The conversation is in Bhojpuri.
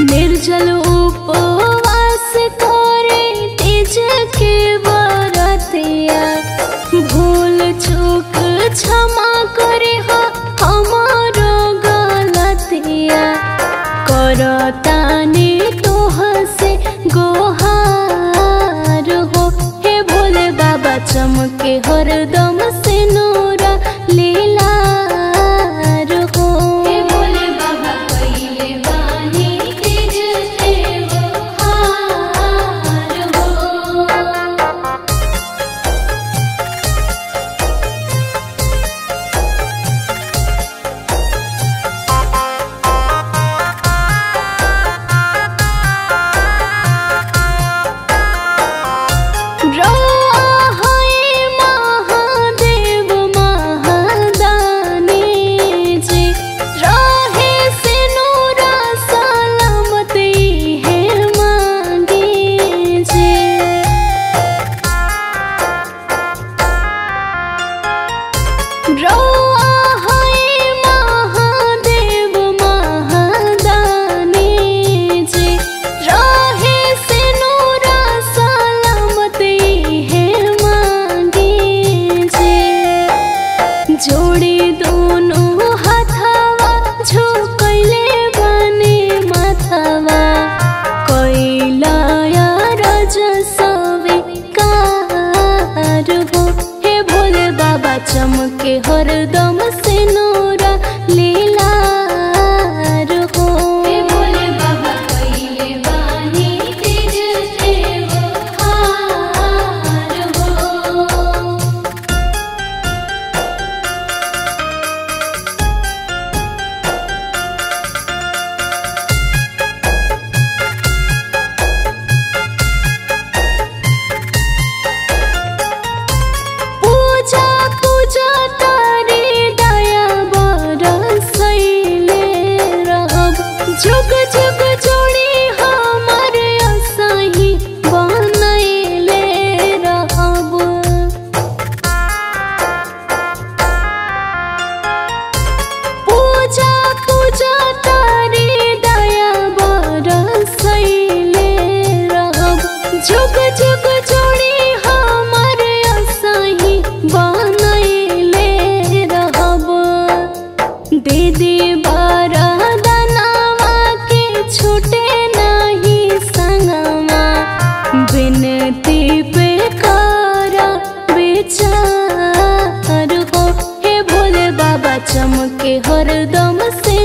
निर्जल उपवास करे तेज के बरतिया, भूल चूक क्षमा करे हो हमारो गलतिया। करतानी तोह से गोहार हो, हे भोले बाबा चमके हरदम से नूरा लीलार हो। हे भोले बाबा कइले बानी तेज त्योहार हो। जोड़ी दोनों हाथवा झुकैले बानी माथवा, कैला रज स्वीकार हो। हे भोले बाबा चमके हरदम से नूरा लीलार हो। हे भोले बाबा कइले बानी तेज त्योहार हो। पूजा तारी दया बरसैले रहब, जुग जुग जोड़ी हमर असही बनैले रहब। पूजा तारी दया बरसैले रहब, जुग जुग जोड़ी हमर असही बनैले रहब। दीदी बरदनवा के छूटे नहीं संगमा, बिनती पे कर विचार हो। हे भोले बाबा चमके हरदम से